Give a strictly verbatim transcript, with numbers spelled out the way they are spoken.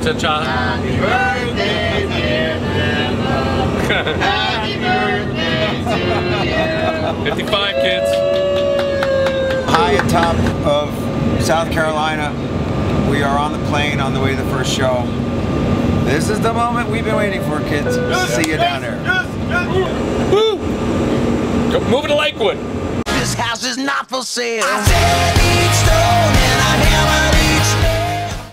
Cha-cha. Happy birthday, dear Grandma. Happy birthday to you. fifty-five kids. High atop of South Carolina, we are on the plane on the way to the first show. This is the moment we've been waiting for, kids. See you down there. Woo! Go, moving to Lakewood. This house is not for sale. I said each stone and I hammer